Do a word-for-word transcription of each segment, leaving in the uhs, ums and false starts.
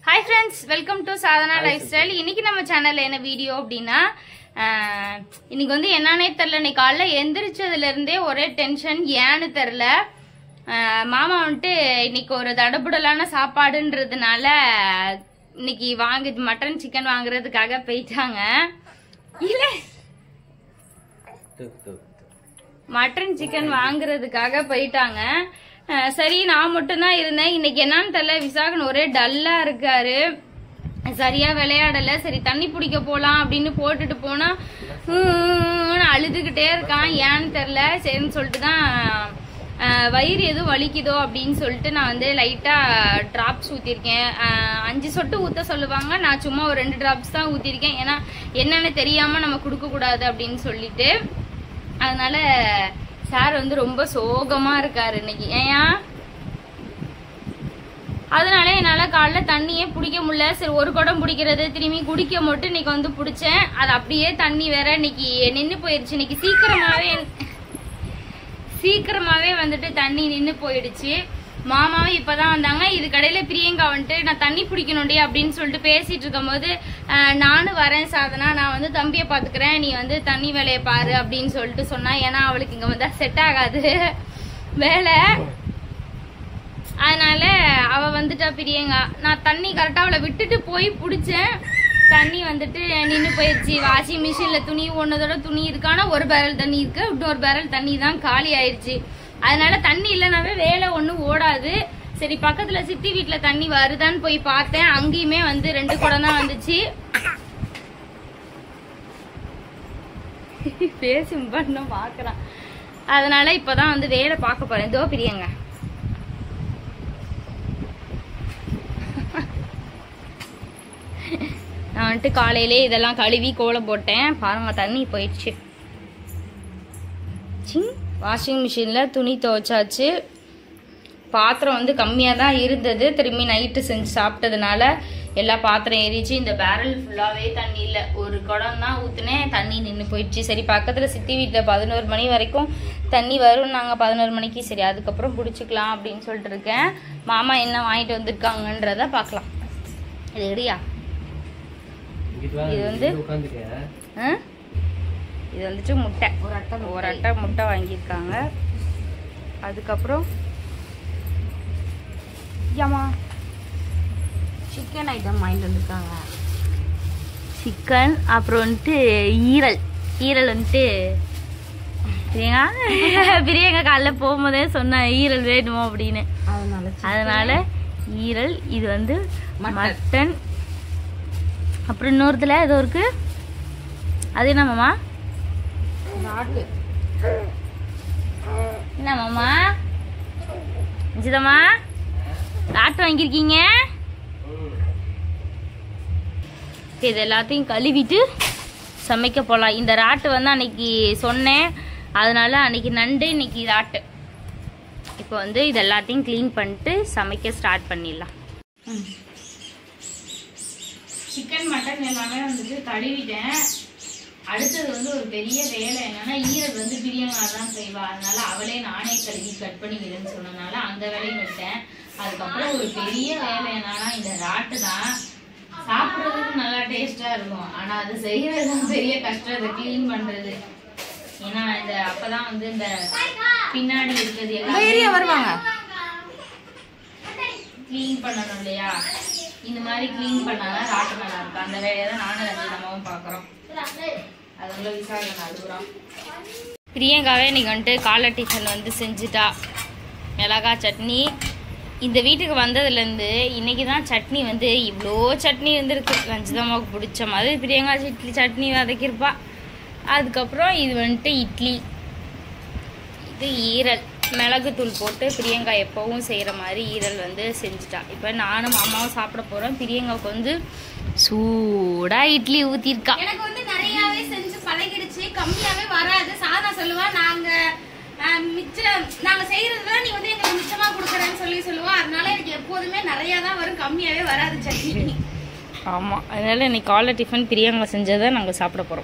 Hi friends, welcome to Sathana Lifestyle. இன்னைக்கு நம்ம சேனல்ல என்ன வீடியோ அப்படினா இன்னைக்கு வந்து என்னன்னே தெரியல. இன்னைக்கு காலைல எந்திரிச்சதுல இருந்தே ஒரே டென்ஷன், ஏன்னு தெரியல. மாமா வந்துட்டு இன்னைக்கு ஒரு தடபுடலான சாப்பாடுன்றதுனால இன்னைக்கு வாங்க மட்டன் சிக்கன் வாங்குறதுக்காக போயிட்டாங்க. இல்ல மட்டன் சிக்கன் வாங்குறதுக்காக போயிட்டாங்க. சரி, நான் மட்டும் தான் இருந்தேன். இன்னைக்கு என்னன்னு தெரியல, விசாகன் ஒரே டல்லா இருக்காரு, சரியா விளையாடல. சரி தண்ணி பிடிக்க போலாம் அப்படின்னு போட்டுட்டு போனா அழுதுகிட்டே இருக்கான், ஏன்னு தெரியல. சரின்னு சொல்லிட்டு தான் வயிறு எதுவும் வலிக்குதோ அப்படின்னு சொல்லிட்டு நான் வந்து லைட்டா டிராப்ஸ் ஊத்திருக்கேன். அஞ்சு சொட்டு ஊத்த சொல்லுவாங்க, நான் சும்மா ஒரு ரெண்டு டிராப்ஸ் தான் ஊத்திருக்கேன். ஏன்னா என்னன்னு தெரியாம நம்ம குடுக்க கூடாது அப்படின்னு சொல்லிட்டு. அதனால சார் வந்து ரொம்ப சோகமா இருக்காரு இன்னைக்கு. ஏயா அதனால என்னால காலைல தண்ணியே பிடிக்க முடியல. சரி ஒரு குடம் பிடிக்கிறது திரும்பி குடிக்க மட்டும் இன்னைக்கு வந்து பிடிச்சேன். அது அப்படியே தண்ணி வேற இன்னைக்கு நின்று போயிடுச்சு. இன்னைக்கு சீக்கிரமாவே சீக்கிரமாவே வந்துட்டு தண்ணி நின்று போயிடுச்சு. மாமாவும் இப்பதான் வந்தாங்க. இது கடையில பிரியங்கா வந்துட்டு நான் தண்ணி பிடிக்கணும்டி அப்படின்னு சொல்லிட்டு பேசிட்டு இருக்கும் போது நானும் வரேன் சாதனா, நான் வந்து தம்பியை பாத்துக்கிறேன், நீ வந்து தண்ணி வேலையை பாரு அப்படின்னு சொல்லிட்டு சொன்னா. ஏன்னா அவளுக்கு இங்க வந்தா செட் ஆகாது வேலை. அதனால அவ வந்துட்டா பிரியங்கா. நான் தண்ணி கரெக்டா அவளை விட்டுட்டு போய் பிடிச்சேன். தண்ணி வந்துட்டு நின்று போயிடுச்சு. வாஷிங் மிஷின்ல துணி ஒன்னதோட துணி இருக்கானா ஒரு பேரல் தண்ணி இருக்கு, இன்னொரு பேரல் தண்ணி தான் காலி ஆயிடுச்சு. அதனால தண்ணி இல்லைனாவே வேலை ஒண்ணும் ஓடாது. சரி பக்கத்துல சித்தி வீட்டுல தண்ணி வருதான்னு போய் பார்த்தேன். அங்கேயுமே வந்து ரெண்டு குடம் தான் வந்துச்சு. பேசி பண்ண பாக்குறான். அதனால இப்பதான் வந்து வேலை பார்க்க போறேன். இதோ பிரியங்க நான் வந்துட்டு காலையிலே இதெல்லாம் கழுவி கோலம் போட்டேன். பாருங்க தண்ணி போயிடுச்சு. வாஷிங் மிஷின்ல துணி துவைச்சாச்சு. பாத்திரம் வந்து கம்மியாக தான் இருந்தது. திரும்பி நைட்டு செஞ்சு சாப்பிட்டதுனால எல்லா பாத்திரம் ஏறிச்சு. இந்த பேரல் ஃபுல்லாகவே தண்ணி இல்லை, ஒரு குடம் தான் ஊற்றுனேன், தண்ணி நின்று போயிடுச்சு. சரி பக்கத்தில் சித்தி வீட்டில் பதினோரு மணி வரைக்கும் தண்ணி வரும், நாங்கள் பதினோரு மணிக்கு சரி அதுக்கப்புறம் பிடிச்சிக்கலாம் அப்படின்னு சொல்லிட்டு இருக்கேன். மாமா என்ன வாங்கிட்டு வந்திருக்காங்கன்றத பார்க்கலாம். இது ரெடியா? இது வந்து இது வந்துட்டு முட்டை, ஒரு அட்டை ஒரு அட்டை முட்டை வாங்கியிருக்காங்க. அதுக்கப்புறம் ஏமா சிக்கன் ஐட்டம் வாங்கிட்டு வந்துருக்காங்க. சிக்கன், அப்புறம் வந்துட்டு ஈரல். ஈரல் வந்துட்டு பிரியங்கா காலைல போகும்போதே சொன்ன ஈரல் வேணுமோ அப்படின்னு. அதனால ஈரல். இது வந்து மட்டன். அப்புறம் இன்னொருத்துல ஏதோ இருக்கு, அது என்ன மாமா? என்ன மாமா ஜிதமா ராட்டு வாங்கியிருக்கீங்க? இது எல்லாத்தையும் கழுவிட்டு சமைக்க போகலாம். இந்த ராட்டு வந்து அன்னைக்கு சொன்னேன், அதனால அன்னைக்கு நண்டு, இன்னைக்கு ராட்டு. இப்போ வந்து இது எல்லாத்தையும் க்ளீன் பண்ணிட்டு சமைக்க ஸ்டார்ட் பண்ணிடலாம். சிக்கன் மட்டன் எல்லாமே வந்துட்டு கழுவிட்டேன். அடுத்தது வந்து ஒரு பெரிய வேலை என்னன்னா, ஈரல் வந்து பிரியாணி தான் செய்வா. அதனால அவளே நானே கழுவி கட் பண்ணி விடுன்னு சொன்னதுனால அந்த வேலையும் விட்டேன். அதுக்கப்புறம் ஒரு பெரிய வேலை என்னன்னா, இந்த ராட்டு தான். சாப்பிட்றதுக்கு நல்லா டேஸ்டா இருக்கும், ஆனா அது செய்யறதுதான் பெரிய கஷ்டம், அதை கிளீன் பண்றது. ஏன்னா இந்த அப்பதான் வந்து இந்த பின்னாடி இருக்கிறது எல்லாம் வருவாங்க கிளீன் பண்ணணும் இல்லையா? இந்த மாதிரி கிளீன் பண்ணாதான் ராட்டு நல்லா இருக்கும். அந்த வேலையை தான் நானும் ரஞ்சிதமாவும் பாக்குறோம். அதுக்குள்ள விசாரணை அழுகுறான். பிரியங்காவே இன்னைக்கு வந்துட்டு காலை டிஃபன் வந்து செஞ்சுட்டா. மிளகாய் சட்னி. இந்த வீட்டுக்கு வந்ததுலேருந்து இன்னைக்கு தான் சட்னி வந்து இவ்வளோ சட்னி இருந்திருக்கு. ரஞ்சிதமாவுக்கு பிடிச்ச மாதிரி பிரியங்கா இட்லி சட்னி வதக்கியிருப்பா. அதுக்கப்புறம் இது வந்துட்டு இட்லி. இது ஈரல் மிளகுத்தூள் போட்டு பிரியங்கா எப்பவும் செய்கிற மாதிரி ஈரல் வந்து செஞ்சுட்டா. இப்போ நானும் அம்மாவும் சாப்பிட போகிறோம். பிரியங்காவுக்கு வந்து சூடா இட்லி ஊற்றிருக்கா. எனக்கு வந்து நிறையாவே செஞ்சு பழகிடுச்சு, கம்மியாவே வராது. சாதா சொல்லுவா, நாங்க மிச்சம் நாங்க செய்யறதுல நீ வந்து எங்களுக்கு மிச்சமா கொடுக்குறேன்னு சொல்லி சொல்லுவா. அதனால எனக்கு எப்போதுமே நிறைய தான் வரும், கம்மியாவே வராது சட்னி. ஆமாம், அதனால இன்னைக்கு காலை டிஃபன் பிரியங்கா செஞ்சதை நாங்கள் சாப்பிட போகிறோம்.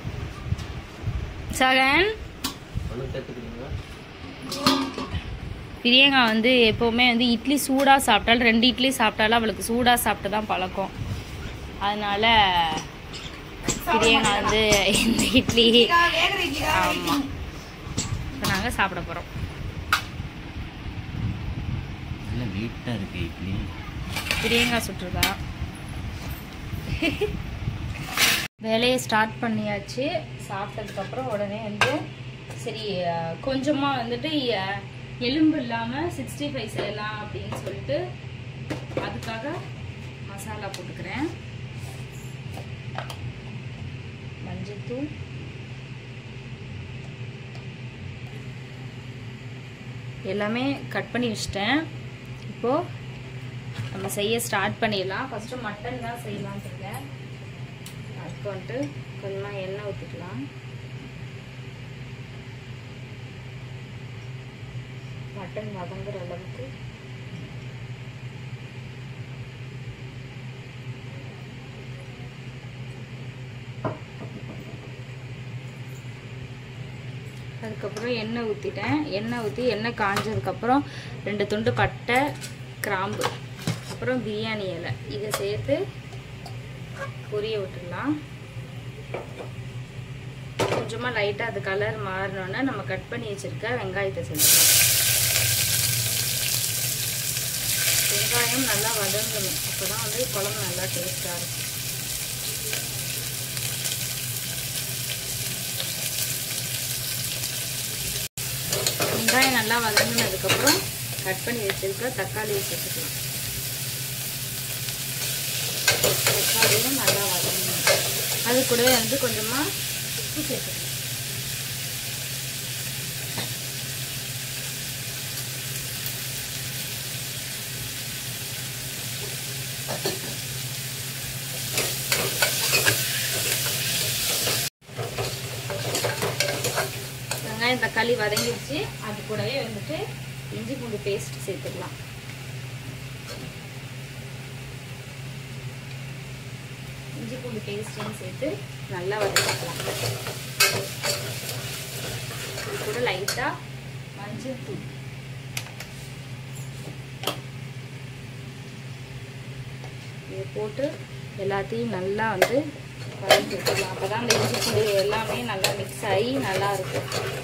சகன் பிரியங்கா வந்து எப்போவுமே வந்து இட்லி சூடாக சாப்பிட்டாலும் ரெண்டு இட்லி சாப்பிட்டாலும் அவளுக்கு சூடாக சாப்பிட்டு தான் பழக்கம். அதனால பிரியங்கா வந்து இந்த இட்லி ஆமாம் இப்போ நாங்கள் சாப்பிட போகிறோம். வீட்டாக இருக்கு இட்லி பிரியங்கா சுற்றுதா. வேலையை ஸ்டார்ட் பண்ணியாச்சு. சாப்பிட்டதுக்கப்புறம் உடனே வந்து சரி கொஞ்சமாக வந்துட்டு எலும்பு இல்லாமல் சிக்ஸ்டி ஃபைவ் செய்யலாம் அப்படின்னு சொல்லிட்டு அதுக்காக மசாலா போட்டுக்கிறேன். மஞ்சள்தூள், எல்லாமே கட் பண்ணி வச்சிட்டேன். இப்போது நம்ம செய்ய ஸ்டார்ட் பண்ணிடலாம். ஃபஸ்ட்டு மட்டன் தான் செய்யலான்னு இருக்கேன். அதுக்கு வந்துட்டு கொஞ்சமாக எண்ணெய் ஊற்றிக்கலாம். மட்டன் வதங்குற அளவுக்கு அதுக்கப்புறம் எண்ணெய் ஊற்றிட்டேன். எண்ணெய் ஊற்றி எண்ணெய் காஞ்சதுக்கப்புறம் ரெண்டு துண்டு பட்டை, கிராம்பு, அப்புறம் பிரியாணி இலை இதை சேர்த்து பொரிய விட்டுடலாம். கொஞ்சமாக லைட்டாக அது கலர் மாறினோன்னே நம்ம கட் பண்ணி வச்சுருக்க வெங்காயத்தை சேர்த்துக்கலாம். வெங்காயம் நல்லா வதங்கணும். அப்போ தான் வந்து குழம்பு நல்லா டேஸ்ட்டாக இருக்கும். வெங்காயம் நல்லா வதங்கினதுக்கப்புறம் கட் பண்ணி வச்சுருக்க தக்காளியை சேர்த்துக்கலாம். தக்காளியும் நல்லா வதங்கணும். அது கூடவே வந்து கொஞ்சமாக உப்பு சேர்த்துக்கலாம். வெங்காயம் தக்காளி வதங்கிடுச்சு. அது கூடவே வந்துட்டு இஞ்சி பூண்டு பேஸ்ட் சேர்த்துக்கலாம். இஞ்சி பூண்டு பேஸ்ட்டையும் சேர்த்து நல்லா வதக்கிக்கலாம். இது கூட லைட்டாக மஞ்சள் தூள், இதை போட்டு எல்லாத்தையும் நல்லா வந்து வதக்கி வச்சுக்கலாம். அப்போ தான் அந்த இஞ்சி பூண்டு எல்லாமே நல்லா மிக்ஸ் ஆகி நல்லா இருக்கும்.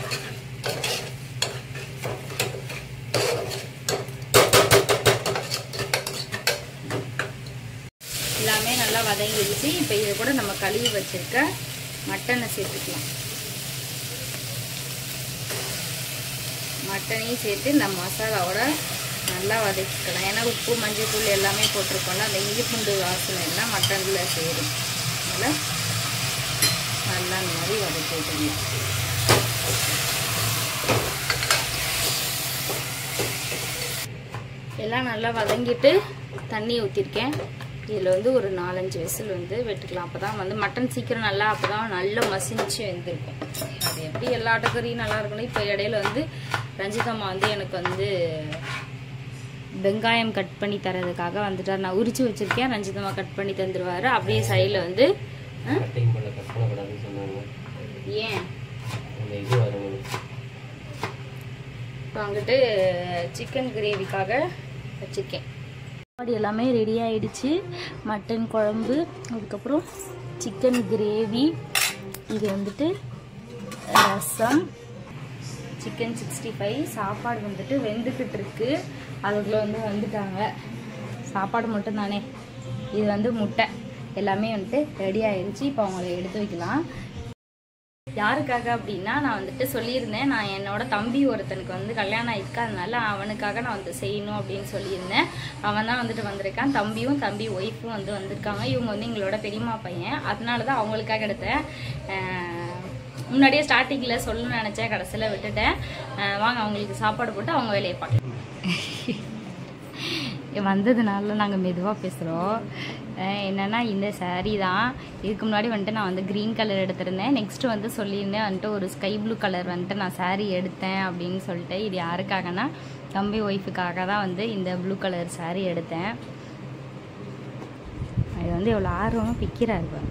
எல்லாமே நல்லா வதங்கிடுச்சு. இப்போ இதை கூட நம்ம கழுவி வச்சிருக்க மட்டனை சேர்த்துக்கலாம். மட்டனையும் சேர்த்து இந்த மசாலாவோட நல்லா வதக்கிக்கலாம். ஏன்னா உப்பு, மஞ்சள் தூள் எல்லாமே போட்டிருக்கோம்ல, அந்த இஞ்சி பூண்டு வாசனை எல்லாம் மட்டனில் சேரும். அதனால் நல்லா இந்த மாதிரி வதக்கி விட்டுக்கலாம். எல்லாம் நல்லா வதங்கிட்டு தண்ணி ஊற்றிருக்கேன். இதில் வந்து ஒரு நாலஞ்சு விசில் வந்து வெட்டுக்கலாம். அப்போ தான் வந்து மட்டன் சீக்கிரம் நல்லா அப்போ தான் நல்லா மசிஞ்சு வெந்திருக்கும். அது எப்படி எல்லா ஆட்டுக்கறியும் நல்லா இருக்கணும். இப்போ இடையில வந்து ரஞ்சிதம்மா வந்து எனக்கு வந்து வெங்காயம் கட் பண்ணி தரதுக்காக வந்துட்டார். நான் உரிச்சு வச்சிருக்கேன், ரஞ்சிதம்மா கட் பண்ணி தந்துடுவார். அப்படியே சைடில் வந்து ஏன் இப்போ அங்கிட்டு சிக்கன் கிரேவிக்காக வச்சுருக்கேன். சாப்பாடு எல்லாமே ரெடி ஆகிடுச்சு. மட்டன் குழம்பு, அதுக்கப்புறம் சிக்கன் கிரேவி, இது வந்துட்டு ரசம், சிக்கன் சிக்ஸ்டி ஃபைவ். சாப்பாடு வந்துட்டு வெந்துக்கிட்டு இருக்கு. அதுக்குள்ளே வந்து வந்துட்டாங்க. சாப்பாடு மட்டும் தானே, இது வந்து முட்டை எல்லாமே வந்துட்டு ரெடி ஆகிடுச்சு. இப்போ அவங்கள எடுத்து வைக்கலாம். யாருக்காக அப்படின்னா, நான் வந்துட்டு சொல்லியிருந்தேன், நான் என்னோட தம்பி ஒருத்தனுக்கு வந்து கல்யாணம் ஆகிருக்கு, அதனால அவனுக்காக நான் வந்து செய்யணும் அப்படின்னு சொல்லியிருந்தேன். அவன் தான் வந்துட்டு வந்திருக்கான். தம்பியும் தம்பி ஒய்ஃபும் வந்து வந்திருக்காங்க. இவங்க வந்து எங்களோட பெரியம்மா பையன். அதனால தான் அவங்களுக்காக எடுத்தேன். முன்னாடியே ஸ்டார்டிங்கில் சொல்லணும்னு நினச்சேன், கடைசியில் விட்டுட்டேன். வாங்க அவங்களுக்கு சாப்பாடு போட்டு அவங்க வேலையை பார்க்கலாம். வந்ததுனால நாங்கள் மெதுவாக பேசுகிறோம். என்னென்னா இந்த சாரீ தான். இதுக்கு முன்னாடி வந்துட்டு நான் வந்து க்ரீன் கலர் எடுத்திருந்தேன். நெக்ஸ்ட்டு வந்து சொல்லியிருந்தேன் வந்துட்டு ஒரு ஸ்கை ப்ளூ கலர் வந்துட்டு நான் சாரீ எடுத்தேன் அப்படின்னு சொல்லிட்டு. இது யாருக்காகனா தம்பி ஒய்ஃபுக்காக தான் வந்து இந்த ப்ளூ கலர் சாரீ எடுத்தேன். இது வந்து எவ்வளோ ஆர்வமாக பிக்கிறாரு பாரு.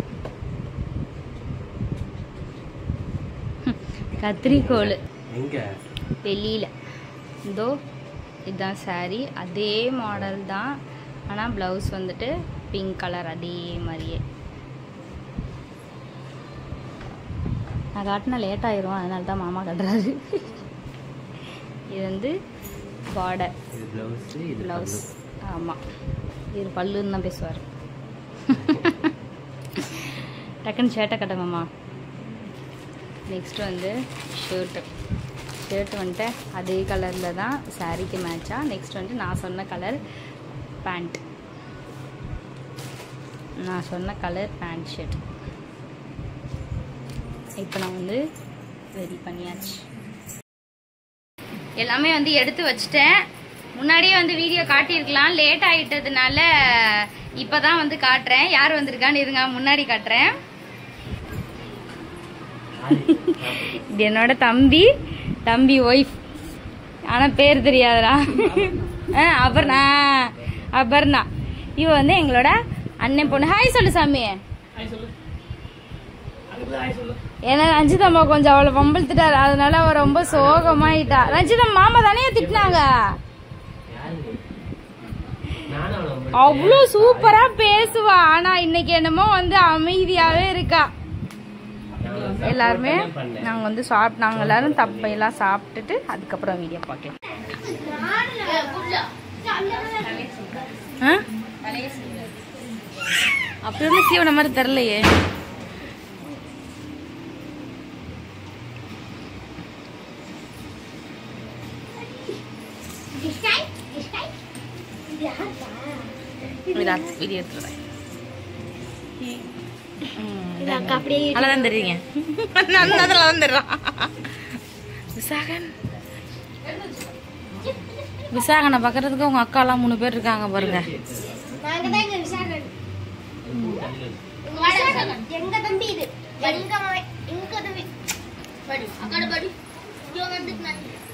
கத்திரிக்கோள் வெளியில் இதோ இதுதான் சாரீ. அதே மாடல் தான், ஆனால் ப்ளவுஸ் வந்துட்டு பிங்க் கலர் அதே மாதிரியே. நான் காட்டினா லேட் ஆயிரும், அதனால தான் மாமா கட்டுறாரு. இது வந்து பார்டர் ப்ளவுஸ். ஆமாம், இது பல்லுன்னு தான் பேசுவார். டக்குன்னு சேட்டை கட்ட மாமா. நெக்ஸ்ட்டு வந்து ஷர்ட்டு. ஷர்ட் வந்துட்டு அதே கலரில் தான் சாரீக்கு மேட்சாக. நெக்ஸ்ட் வந்துட்டு நான் சொன்ன கலர் பேண்ட். நான் சொன்ன கலர் பேண்ட் ஷர்ட். இப்போ நான் வந்து ரெடி பண்ணியாச்சு. எல்லாமே வந்து எடுத்து வச்சுட்டேன். முன்னாடியே வந்து வீடியோ காட்டியிருக்கலாம், லேட் ஆகிட்டதுனால இப்போ தான் வந்து காட்டுறேன். யார் வந்திருக்கான்னு இருங்க, முன்னாடி காட்டுறேன். இது என்னோட தம்பி தம்பி ஒய்ஃப், ஆனால் பேர் தெரியாதரா. அபர்ணா அபர்ணா இவ வந்து எங்களோட அண்ணன் பொண்ணு. ஹாய் சொல்லு சாமி. ஏன்னா ரஞ்சிதம்மா கொஞ்சம் அவளை பம்பழுத்துட்டாரு, அதனால அவ ரொம்ப சோகமாயிட்டா. ரஞ்சிதம் மாமா தானே திட்டினாங்க. அவ்வளோ சூப்பரா பேசுவா, ஆனா இன்னைக்கு என்னமோ வந்து அமைதியாவே இருக்கா. எல்லாருமே நாங்க வந்து சாப்பிட்டு நாங்க எல்லாரும் தப்பையெல்லாம் சாப்பிட்டுட்டு அதுக்கப்புறம் வீடியோ பார்க்கலாம். அப்படி ஒன்றும் சீவன மாதிரி தெரியலையே. வீடியோ எடுத்துறேன். அதான் தெரியுங்க, அதெல்லாம் தெரியும். விசாகன் விசாகனை பார்க்கறதுக்கு உங்க அக்கா எல்லாம் மூணு பேர் இருக்காங்க பாருங்க. எங்க தம்பி இது, எங்க எங்க தம்பி